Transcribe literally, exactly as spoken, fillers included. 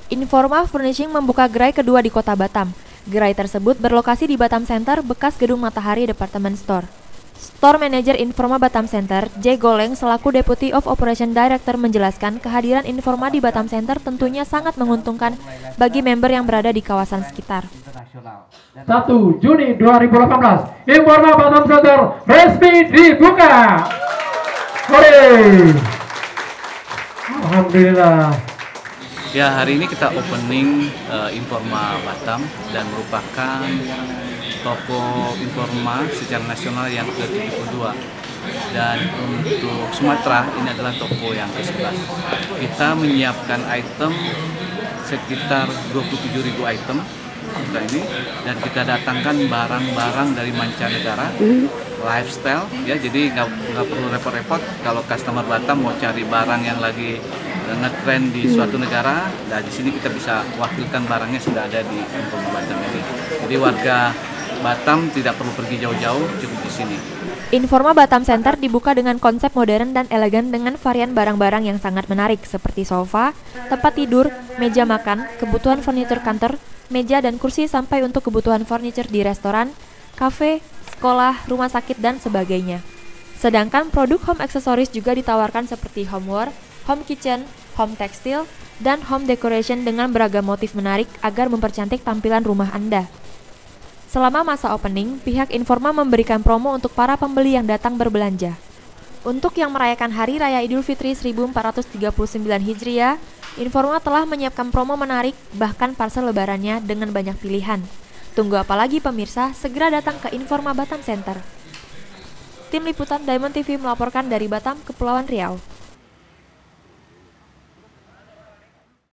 Informa Furnishing membuka gerai kedua di Kota Batam. Gerai tersebut berlokasi di Batam Center, bekas Gedung Matahari Department Store. Store Manager Informa Batam Center, J. Goleng, selaku Deputy of Operation Director menjelaskan kehadiran Informa di Batam Center tentunya sangat menguntungkan bagi member yang berada di kawasan sekitar. satu Juni dua ribu delapan belas, Informa Batam Center resmi dibuka. Hore! Alhamdulillah. Ya, hari ini kita opening uh, Informa Batam dan merupakan toko Informa secara nasional yang ke tujuh puluh dua. Dan untuk Sumatera ini adalah toko yang ke sebelas. Kita menyiapkan item sekitar dua puluh tujuh ribu item kita ini, dan kita datangkan barang-barang dari mancanegara, lifestyle ya, jadi nggak nggak perlu repot-repot kalau customer Batam mau cari barang yang lagi ngetrend di suatu negara. Nah, di sini kita bisa wakilkan barangnya sudah ada di Informa Batam ini. Jadi warga Batam tidak perlu pergi jauh-jauh, cukup di sini. Informa Batam Center dibuka dengan konsep modern dan elegan dengan varian barang-barang yang sangat menarik seperti sofa, tempat tidur, meja makan, kebutuhan furniture kantor, meja dan kursi sampai untuk kebutuhan furniture di restoran, kafe, sekolah, rumah sakit, dan sebagainya. Sedangkan produk home accessories juga ditawarkan seperti homeware, home kitchen, home textile, dan home decoration dengan beragam motif menarik agar mempercantik tampilan rumah Anda. Selama masa opening, pihak Informa memberikan promo untuk para pembeli yang datang berbelanja. Untuk yang merayakan Hari Raya Idul Fitri seribu empat ratus tiga puluh sembilan Hijriah, Informa telah menyiapkan promo menarik, bahkan parcel lebarannya dengan banyak pilihan. Tunggu apa lagi pemirsa, segera datang ke Informa Batam Center. Tim Liputan Diamond T V melaporkan dari Batam, Kepulauan Riau.